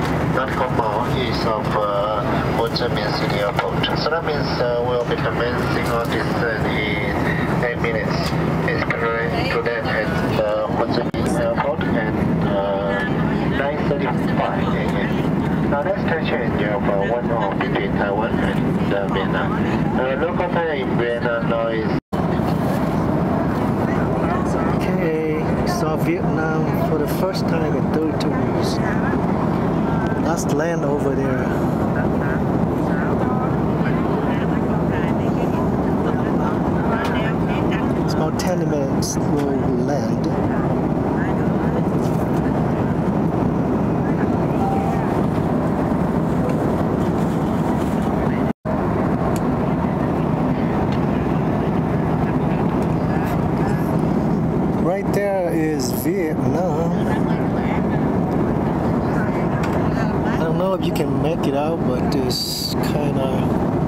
Not Mall is of Ho Chi Minh City Airport. So that means we'll be commencing our descent in 8 minutes. It's currently to that at Ho Chi Minh Airport at 9:35 a.m. Now let's take change of one hour between Taiwan and Vietnam. Local time in Vietnam now is saw Vietnam for the first time in 32 years. That's land over there. It's about 10 minutes we'll land. Right there is Vietnam. I don't know if you can make it out, but it's kind of